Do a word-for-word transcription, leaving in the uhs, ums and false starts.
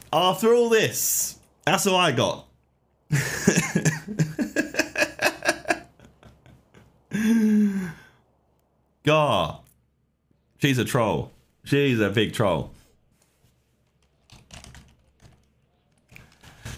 After all this, that's all I got. God. She's a troll. She's a big troll.